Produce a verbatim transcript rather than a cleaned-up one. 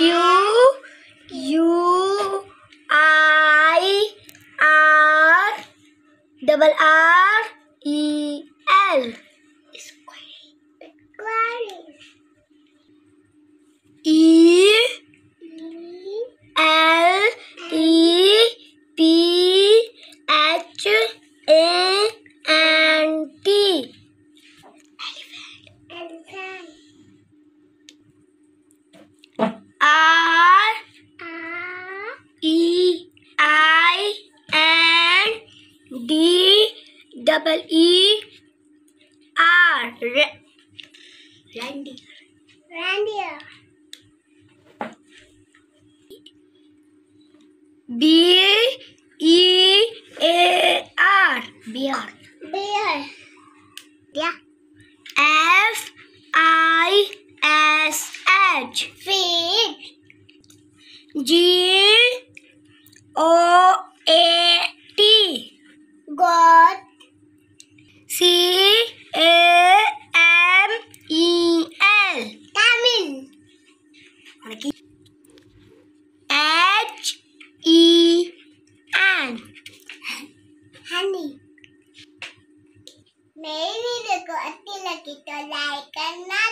U I R double R E L. E L E P H A N T. Elephant. R E I N D double E R. Reindeer. Reindeer. B E A R. Bear. Bear. Yeah. F I S H. Fish. G O A T. Goat. C A M E L. Camel. H E N. Honey. मेरी video को अच्छी लगी तो like करना।